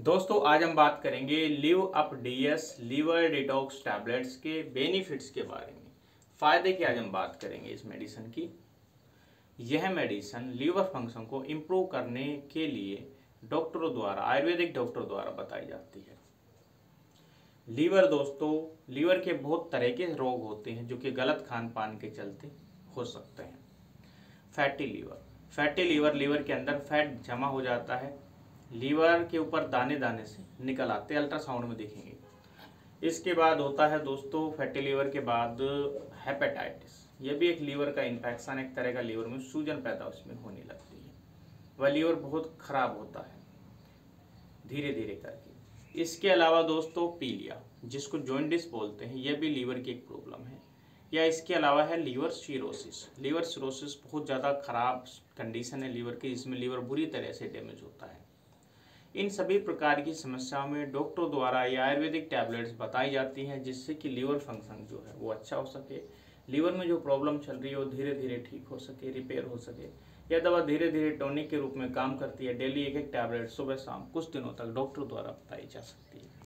दोस्तों आज हम बात करेंगे Liv Up DS liver detox tablets के बेनिफिट्स के बारे में। फ़ायदे की आज हम बात करेंगे इस मेडिसिन की। यह मेडिसिन लीवर फंक्शन को इम्प्रूव करने के लिए डॉक्टरों द्वारा, आयुर्वेदिक डॉक्टर द्वारा बताई जाती है। लीवर दोस्तों, लीवर के बहुत तरह के रोग होते हैं जो कि गलत खान पान के चलते हो सकते हैं। फैटी लीवर, लीवर के अंदर फैट जमा हो जाता है, लीवर के ऊपर दाने दाने से निकल आते हैं, अल्ट्रासाउंड में देखेंगे। इसके बाद होता है दोस्तों, फैटी लीवर के बाद हेपेटाइटिस। यह भी एक लीवर का इन्फेक्शन, एक तरह का लीवर में सूजन पैदा उसमें होने लगती है। वह लीवर बहुत खराब होता है धीरे धीरे करके। इसके अलावा दोस्तों पीलिया, जिसको जॉन्डिस बोलते हैं, यह भी लीवर की एक प्रॉब्लम है। या इसके अलावा है लीवर सिरोसिस। लीवर सिरोसिस बहुत ज़्यादा खराब कंडीशन है लीवर की, जिसमें लीवर बुरी तरह से डैमेज होता है। इन सभी प्रकार की समस्याओं में डॉक्टरों द्वारा या आयुर्वेदिक टैबलेट्स बताई जाती हैं, जिससे कि लीवर फंक्शन जो है वो अच्छा हो सके, लीवर में जो प्रॉब्लम चल रही है वो धीरे धीरे ठीक हो सके, रिपेयर हो सके। यह दवा धीरे धीरे टॉनिक के रूप में काम करती है। डेली एक एक टैबलेट सुबह शाम कुछ दिनों तक डॉक्टर द्वारा बताई जा सकती है।